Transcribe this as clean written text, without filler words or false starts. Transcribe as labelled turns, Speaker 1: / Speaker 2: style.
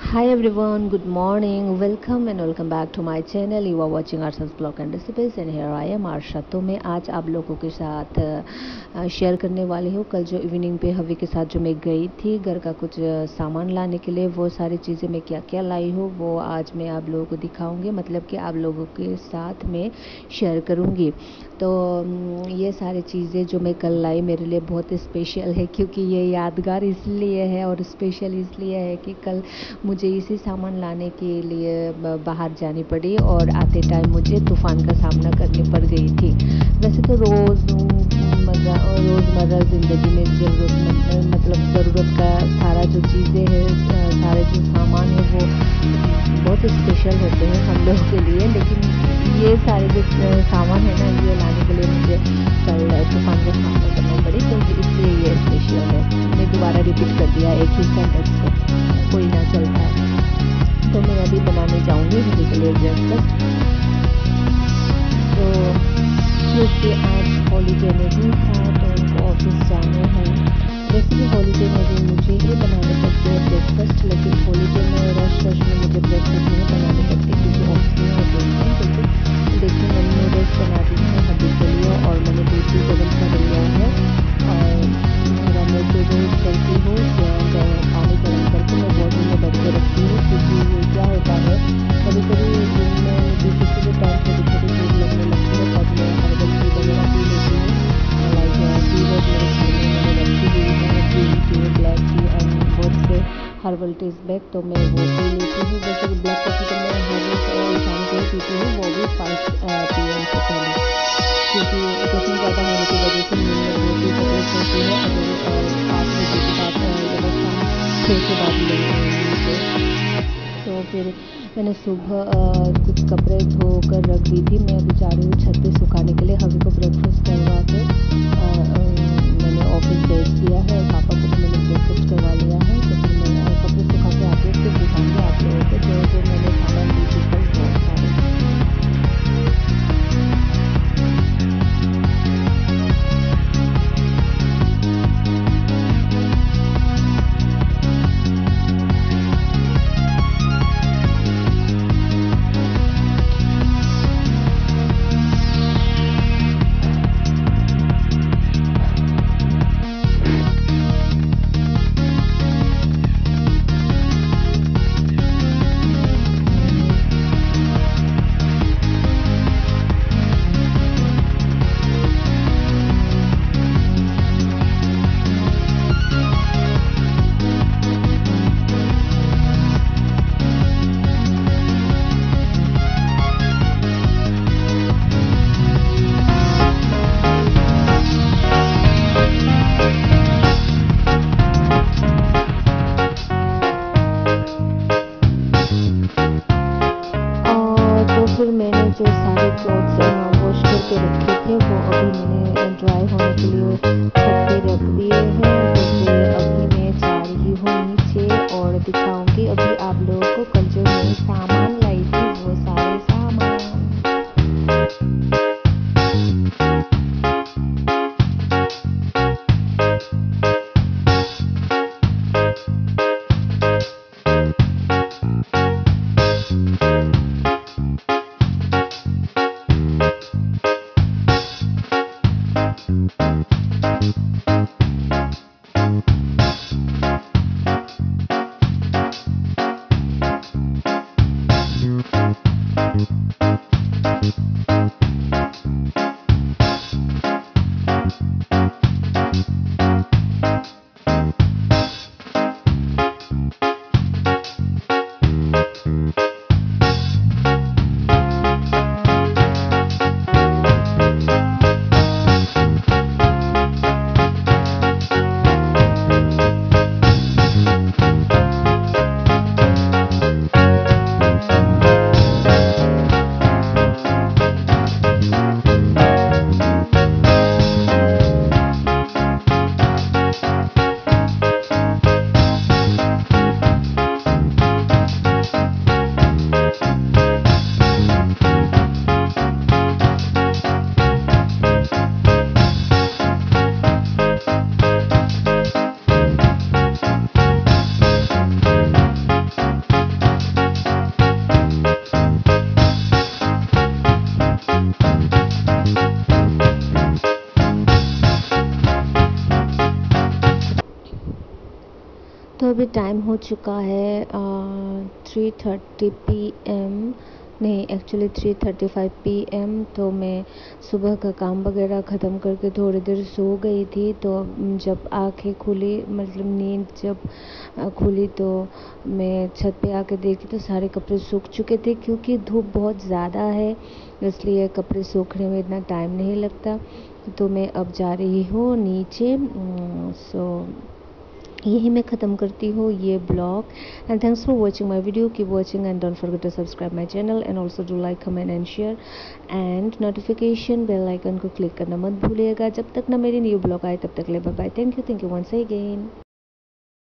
Speaker 1: Hi everyone, good morning, welcome back to my channel. You are watching Arsha's blog and recipes and here I am Arsha। तो मैं आज आप लोगों के साथ शेयर करने वाली हूँ कल जो इवनिंग पे हवी के साथ जो मैं गई थी घर का कुछ सामान लाने के लिए, वो सारी चीज़ें मैं क्या क्या लाई हूँ वो आज मैं आप लोगों को दिखाऊंगी, मतलब कि आप लोगों के साथ में शेयर करूँगी। तो ये सारी चीज़ें जो मैं कल लाई मेरे लिए बहुत स्पेशल है, क्योंकि ये यादगार इसलिए है और स्पेशल इसलिए है कि कल मुझे इसी सामान लाने के लिए बाहर जानी पड़ी और आते टाइम मुझे तूफ़ान का सामना करनी पड़ गई थी। वैसे तो रोज़मर्रा ज़िंदगी में ज़रूरत का सारा जो चीज़ें हैं, सारे जो सामान है वो बहुत स्पेशल होते हैं हम लोगों के लिए, लेकिन ये सारे जो सामान है ना ये लाने के लिए मुझे कल तूफ़ान का सामना करना पड़ी, तो इसलिए ये स्पेशल है। मैं दोबारा रिपीट कर दिया एक ही सेंटेंस को, कोई ना चलता है। तो मैं अभी बनाने जाऊंगी मेरे के लिए ब्रेकफास्ट। तो क्योंकि आज हॉलीडे नहीं था तो उनको ऑफिस जाना है। वैसे भी हॉलीडे में भी मुझे ही बनाने पड़ते हैं ब्रेकफास्ट, लेकिन हॉलीडे में रश में मुझे ब्रेकफास्ट नहीं बनाने पड़ती क्योंकि ऑफिस में होते हैं। तो देखिए मैंने नूडल्स बना दी है हबी के लिए और मैंने दूध भी गर्म कर लिया है और मैं जो रोज़ करती हूँ पानी गर्म करके मैं बॉटल में भर के रखती हूँ, क्योंकि क्या होता है कभी कभी दिन में मुझे किसी भी टाइम छोटी छोटी भूख लगने लगती है तब मैं हर्बल टी वगैरह पी लेती हूँ। लाइक टी वर्ड मेरे घर में मैंने रखी हुई है, green tea, black tea and बहुत से हर्बल टीज बैग, तो मैं वो पी लेती हूँ। वैसे ब्लैक कॉफ़ी तो मैं हर रोज़ शाम को ही पीती हूँ, वो भी 5 PM से पहले, क्योंकि कैफीन ज़्यादा होने की वजह से नींद में बहुत ही तकलीफ होती है अगर 5 बजे के बाद या शाम 6 के बाद लेंगे। तो फिर मैंने सुबह कुछ कपड़े धोकर रख दी थी, मैं अभी जा रही हूँ छत पे सुखाने के लिए। हवी को ब्रेकफास्ट करवा के मैंने ऑफिस भेज दिया है और पापा को भी मैंने ब्रेकफास्ट करवा लिया है। तो फिर मैं कपड़े सुखा के आके फिर दिखाऊंगी आप लोगों को जो मैंने सामान ली थी कल बहुत सारे। फिर मैंने जो सारे क्लॉथ्स वॉश करके रखे थे वो अभी मैंने ड्राई होने के लिए छत पे रख दिए हैं। तो फिर अभी मैं जा रही हूँ नीचे और दिखाऊंगी अभी आप लोगों को कल जो मैं सामान लाई थी वो सारे सामान। अभी टाइम हो चुका है 3:30 PM, नहीं एक्चुअली 3:35 PM। तो मैं सुबह का काम वगैरह ख़त्म करके थोड़ी देर सो गई थी। तो जब आंखें खुली, मतलब नींद जब खुली, तो मैं छत पे आके देखी तो सारे कपड़े सूख चुके थे। क्योंकि धूप बहुत ज़्यादा है इसलिए कपड़े सूखने में इतना टाइम नहीं लगता। तो मैं अब जा रही हूँ नीचे। सो यही मैं ख़त्म करती हूँ ये blog. And thanks for watching my video, keep watching and don't forget to subscribe my channel and also do like, comment and share and notification bell icon को क्लिक करना मत भूलिएगा। जब तक ना मेरी न्यू ब्लॉग आए तब तक ले bye bye. Thank you once again.